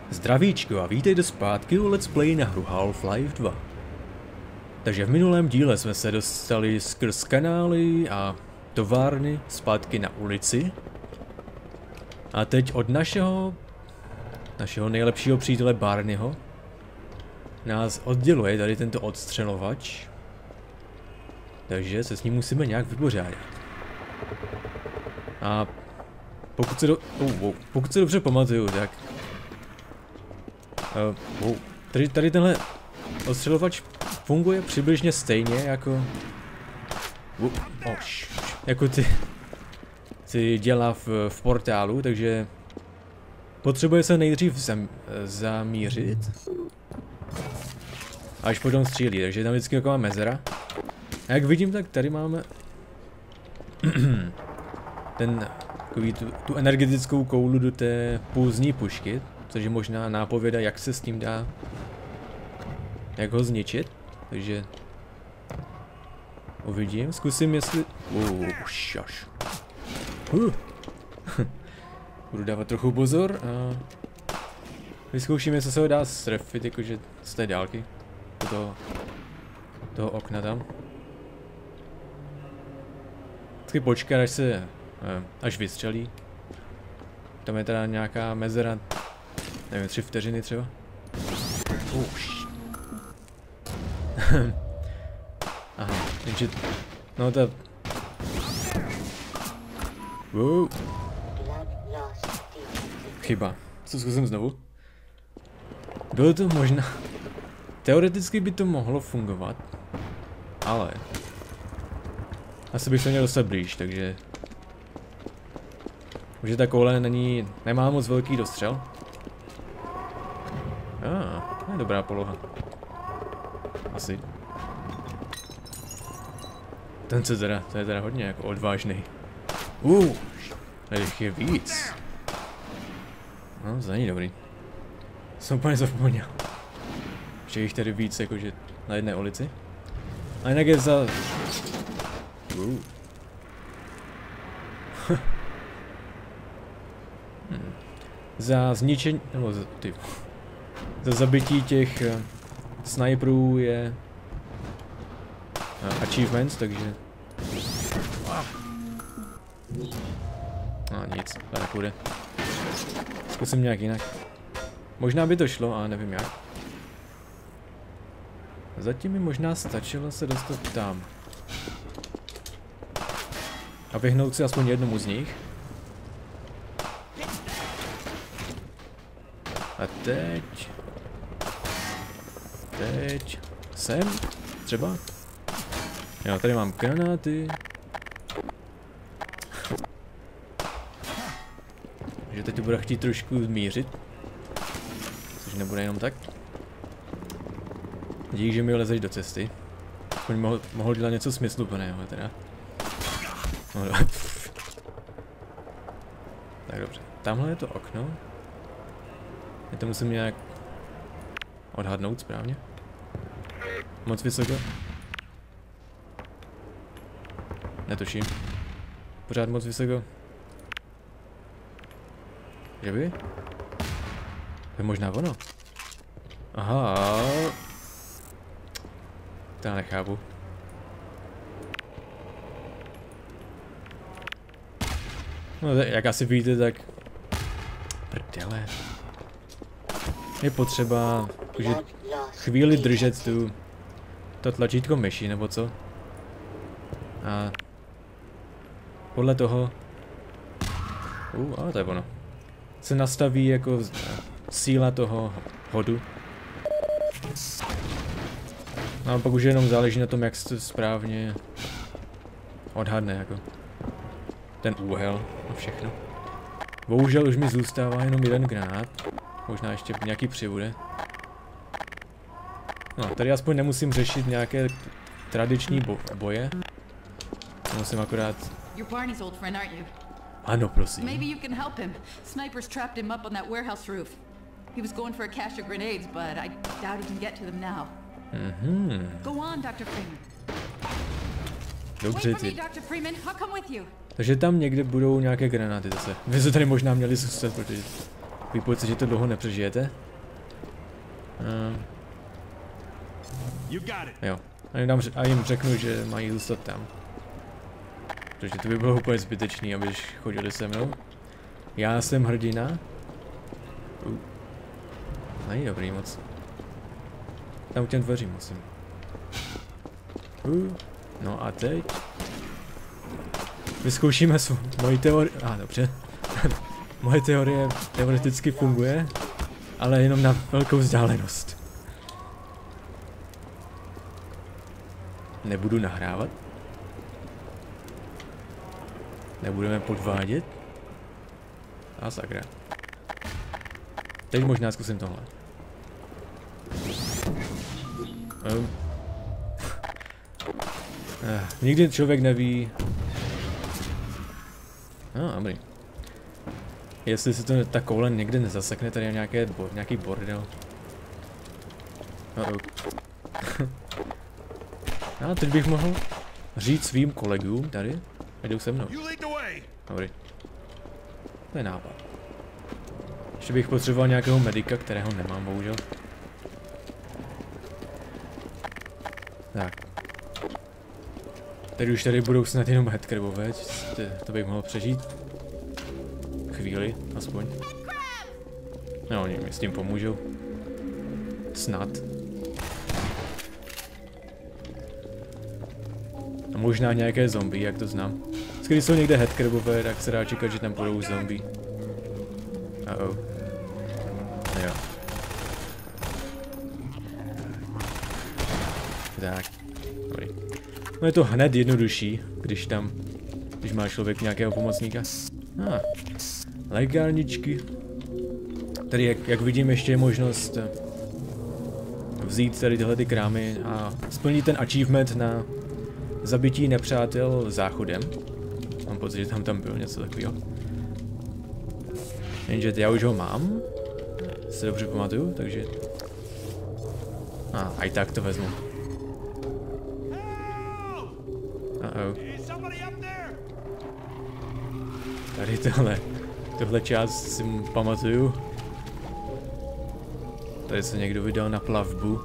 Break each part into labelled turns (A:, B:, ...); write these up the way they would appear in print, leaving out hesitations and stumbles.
A: Zdravíčko a vítejte zpátky u Let's Play na hru Half-Life 2. Takže v minulém díle jsme se dostali skrz kanály a továrny zpátky na ulici. A teď od našeho nejlepšího přítele Barneyho nás odděluje tady tento odstřelovač. Takže se s ním musíme nějak vypořádat. A pokud se dobře pamatuju, tak tady tenhle odstřelovač funguje přibližně stejně jako ty dělá v portálu, takže potřebuje se nejdřív zamířit, až potom střílí, takže je tam vždycky taková mezera. A jak vidím, tak tady máme tu energetickou koulu do té pulzní pušky, což je možná nápověda, jak se s tím dá, jak ho zničit, takže uvidím, zkusím jestli, budu dávat trochu pozor a vyzkouším, jestli se ho dá strefit, jakože z té dálky, do toho okna tam. Vždycky počkat, až vystřelí. Tam je teda nějaká mezera, nevím, 3 vteřiny třeba. Aha, takže, no ta... Chyba. Co zkusím znovu? Bylo to možná... Teoreticky by to mohlo fungovat, ale... Asi bych se měl dostat blíž, takže... Už ta koule nemá moc velký dostřel. To je dobrá poloha. Asi. To je teda hodně jako odvážný. Tady je víc. No, to není dobrý. Jsem úplně zapomněl. Že jich tady víc jakože na jedné ulici. A jinak je za... Za zničení, nebo za zabití těch sniperů je achievements, takže nic, tady půjde. Zkusím nějak jinak. Možná by to šlo, ale nevím jak. Zatím mi možná stačilo se dostat tam. A vyhnout si aspoň jednomu z nich. A teď sem, třeba. Jo, tady mám granáty. Takže teď to bude chtít trošku zmířit. Což nebude jenom tak. Díky, že mi lezeš do cesty. Aspoň mohl dělat něco smysluplného teda. No, tak dobře, tamhle je to okno. Já to musím nějak odhadnout správně. Moc vysoko. Netuším. Pořád moc vysoko. Že by? To je možná ono. Aha. To já nechápu. No, jak asi víte, tak... Prdele. Je potřeba že chvíli držet to tlačítko myši, nebo co? A podle toho... to je ono. Se nastaví jako síla toho hodu. No a pak už jenom záleží na tom, jak se to správně odhadne, jako ten úhel a všechno. Bohužel už mi zůstává jenom jeden granát. Možná ještě nějaký přibude. No, tady aspoň nemusím řešit nějaké tradiční boje. Musím akorát... Ano, prosím.
B: Maybe you can help him. Snipers trapped him up on that warehouse roof. He was going for a cache of grenades, but I doubt he can get to them now. Go on, Dr. Freeman.
A: Dobře,
B: ty. Dr. Freeman, I'll come with you.
A: Takže tam někde budou nějaké granáty zase. Vy se tady možná měli zůstat, protože Vy pocit, že to dlouho nepřežijete? Jo. A jim řeknu, že mají zůstat tam. Protože to by bylo úplně zbytečný, abyš chodili se mnou. Já jsem hrdina. Není dobrý moc. Tam u těm dveřím musím. No a teď? Vyzkoušíme moji teorii. Dobře. Moje teorie teoreticky funguje, ale jenom na velkou vzdálenost. Nebudu nahrávat. Nebudeme podvádět. A sakra. Teď možná zkusím tohle. Nikdy člověk neví. Dobrý. Jestli se to ta koule někde nezasekne, tady je nějaký bordel. Teď bych mohl říct svým kolegům tady, jdou se mnou. Dobrý. To je nápad. Ještě bych potřeboval nějakého medika, kterého nemám, bohužel. Tak. Teď už tady budou snad jenom headcrabové, to bych mohl přežít. Chvíli, aspoň. No, oni mi s tím pomůžou. Snad. A možná nějaké zombie, jak to znám. Když jsou někde headcrabové, tak se dá čekat, že tam budou zombie. Jo. Tak. Dobrý. No je to hned jednodušší, když má člověk nějakého pomocníka. Lékárničky. Tady jak vidím, ještě je možnost vzít tady tyhle ty krámy a splnit ten achievement na zabití nepřátel záchodem. Mám pocit, že tam bylo něco takového. Jenže já už ho mám, se dobře pamatuju, takže... A i tak to vezmu. Tady tohle část si pamatuju. Tady se někdo vydal na plavbu.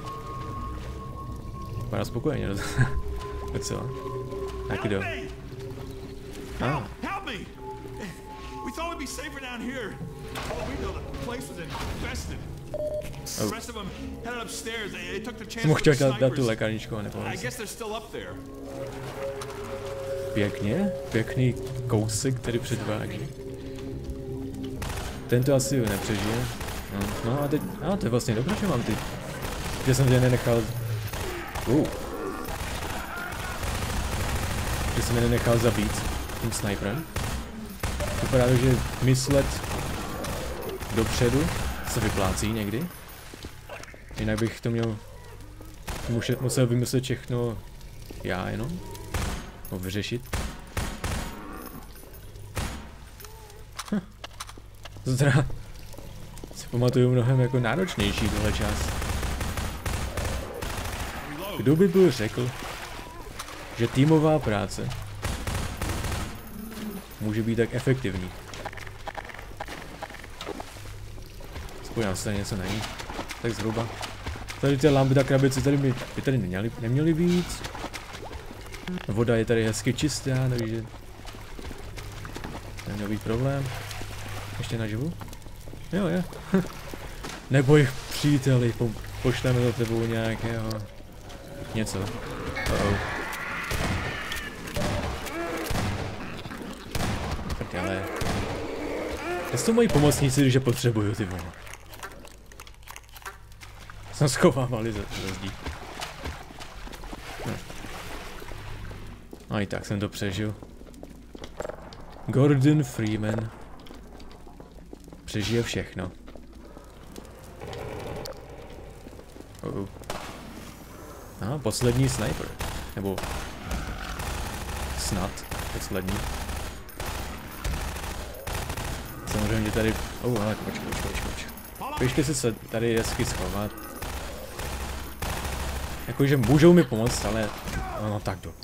A: Vypadá spokojeně, docela. Tak kdo? Jsem mu chtěl dát tu lékárničku a nepovedl se. Pěkně, pěkný kousek, který předvádí. Tento asi nepřežije. No a teď, to je vlastně dobré, že mám ty. Že jsem tě nenechal. Že jsem je nenechal zabít tím sniperem. Vypadá to, že myslet dopředu se vyplácí někdy. Jinak bych to musel vymyslet všechno já jenom. Vyřešit. Ztra si pamatuju mnohem jako náročnější tohle část. Kdo by byl řekl, že týmová práce může být tak efektivní? Spojím se, něco není. Tak zhruba. Tady ty lambda krabice tady by tady neměly být. Voda je tady hezky čistá, takže neměl být problém. Ještě naživu? Jo, je. Neboj, příteli, pošleme za tebou nějakého něco. Prdele. To jsou moji pomocníci, když je potřebuju, ty vole. Jsem schovávali za zdí. A i tak jsem to přežil. Gordon Freeman přežije všechno. Poslední sniper. Nebo snad poslední. Samozřejmě tady... ale počkej. Běžte se tady hezky schovat. Jakože můžou mi pomoct, ale... No tak do.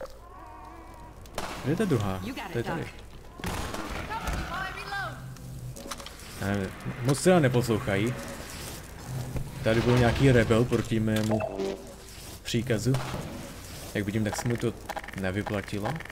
A: Kde je ta druhá? To je tady. Moc teda neposlouchají. Tady byl nějaký rebel proti mému příkazu. Jak vidím, tak se mu to nevyplatilo.